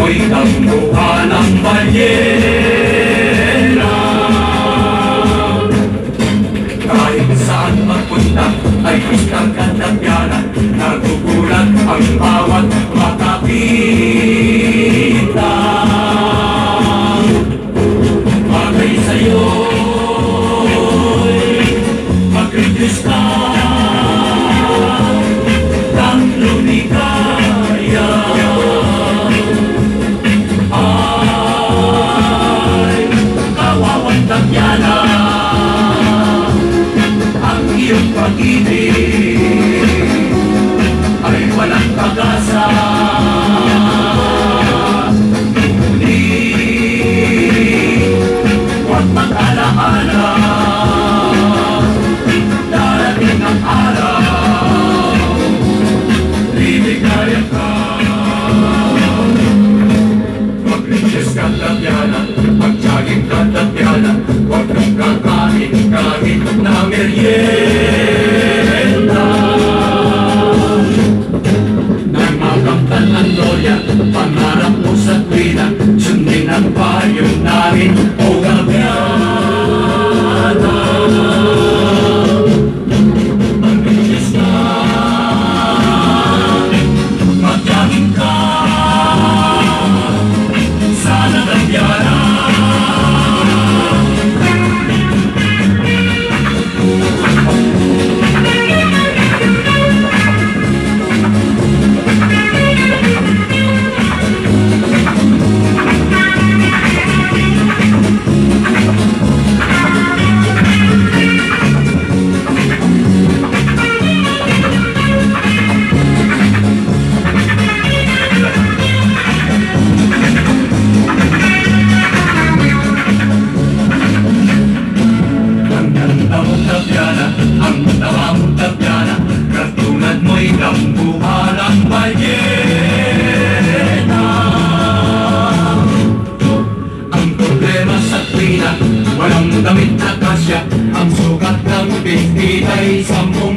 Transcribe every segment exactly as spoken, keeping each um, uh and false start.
mo'y dambuhan ng balyera. Kahit saan magpunta ay gustang katapyanan, nagugulat ang bawat makakita. Bagay sa'yo'y mag-reduce ka ng lumikaya. Ay kawawang tagyana ang iyong pag-ibig ay walang pag-asa. Ngunit huwag mag-alaala, darating ang araw, liligaya ka. Mag-reches ka tabyana, mag-jogging ka tabyana, huwag kang kakain kahit na merienda. Nang makamtan ang loya, pangarap mo sa tuwina, sundin ang payo namin o gabyana. Mag-reches ka, mag-jogging ka, sana tabyana. Ang tawa mong tabyana, katulad mo'y dambuhan ng balyena. Ang problema sa tuwina, walang damit na kasya, ang sugat ng binti ay sampung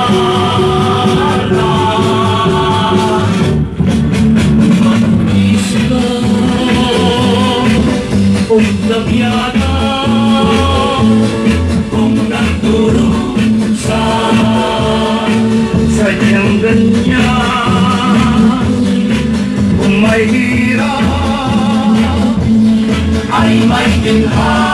yala. Mag-isip ka, kung tabyana, kung nagturo sa sadyang ganyan. Kung may hirap ay may ginhawa.